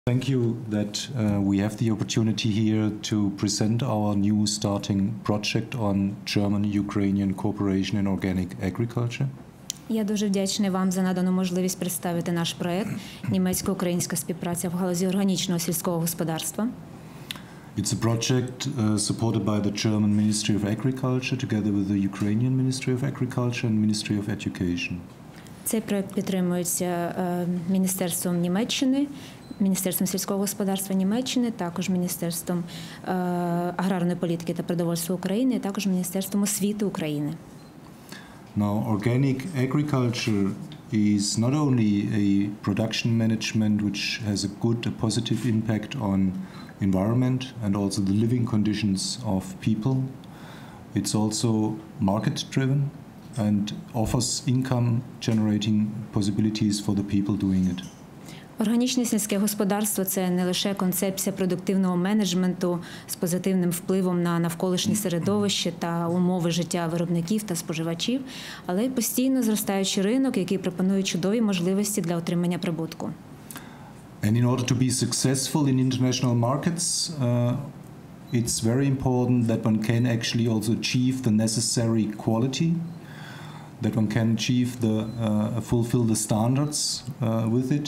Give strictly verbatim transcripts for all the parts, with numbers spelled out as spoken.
Thank you that uh, we have the opportunity here to present our new starting project on German-Ukrainian cooperation in organic agriculture. Я дуже вдячний вам за надану можливість представити наш проект «Німецько-українська співпраця в галузі органічного сільського господарства». It's a project uh, supported by the German Ministry of Agriculture together with the Ukrainian Ministry of Agriculture and Ministry of Education. Цей проект підтримується Міністерством Німеччини, Міністерством сільського господарства Німеччини, також Міністерством аграрної політики та продовольства України, також Міністерством освіти України. Now, organic agriculture is not only a production management which has a good, a positive impact on environment and also the living conditions of people. It's also market-driven and offers income-generating possibilities for the people doing it. Органічне сільське господарство – це не лише концепція продуктивного менеджменту з позитивним впливом на навколишнє середовище та умови життя виробників та споживачів, але й постійно зростаючий ринок, який пропонує чудові можливості для отримання прибутку. And in order to be successful in international markets, uh, it's very important that one can actually also achieve the necessary quality, that one can achieve the uh, fulfill the standards uh, with it.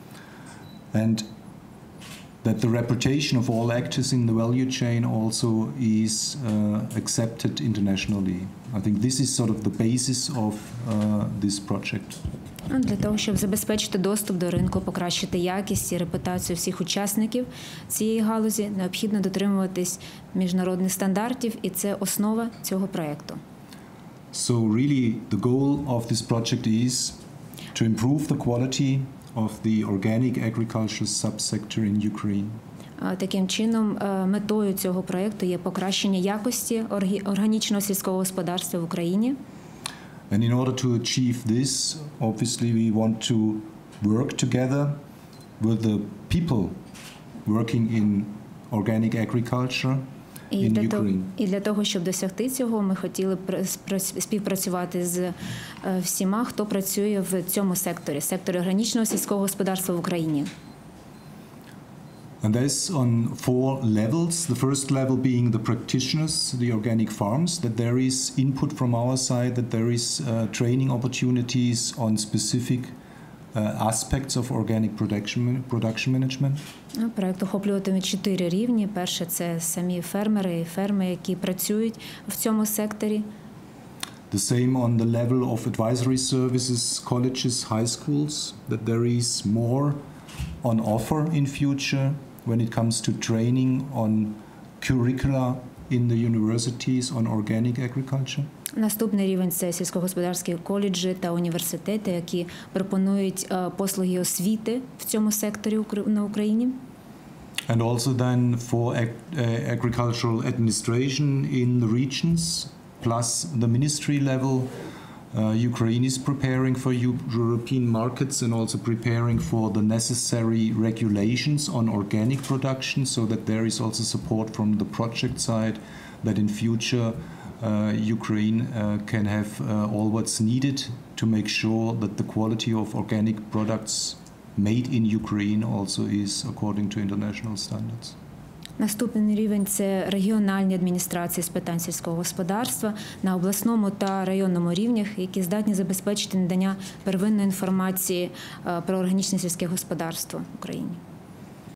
And that the reputation of all actors in the value chain also is uh, accepted internationally. I think this is sort of the basis of uh, this project. Для того, щоб забезпечити доступ до ринку, покращити якість і репутацію всіх учасників цієї галузі, необхідно дотримуватись міжнародних стандартів, і це основа цього проєкту. So really the goal of this project is to improve the quality of the organic agriculture subsector in Ukraine. Таким чином, метою цього проєкту є покращення якості органічного сільського господарства в Україні. And in order to achieve this, obviously we want to work together with the people working in organic agriculture in Ukraine. І для того, щоб досягти цього, ми хотіли б співпрацювати з всіма, хто працює в цьому секторі, секторі органічного сільського господарства в Україні. And that's on four levels. The first level being the practitioners, the organic farms, that there is input from our side, that there is uh, training opportunities on specific uh, aspects of organic production, production management. Проект охоплюватиме чотири рівні. Перше – це самі фермери і ферми, які працюють в цьому секторі. The same on the level of advisory services, colleges, high schools, that there is more on offer in future when it comes to training on curricula in the universities on organic agriculture. Наступний рівень – це сільськогосподарські коледжі та університети, які пропонують послуги освіти в цьому секторі на Україні. And also then for agricultural administration in the regions, plus the ministry level. Uh, Ukraine is preparing for European markets and also preparing for the necessary regulations on organic production, so that there is also support from the project side that in future uh, Ukraine uh, can have uh, all what's needed to make sure that the quality of organic products made in Ukraine also is according to international standards. Наступний рівень – це регіональні адміністрації з питань сільського господарства на обласному та районному рівнях, які здатні забезпечити надання первинної інформації про органічне сільське господарство в Україні.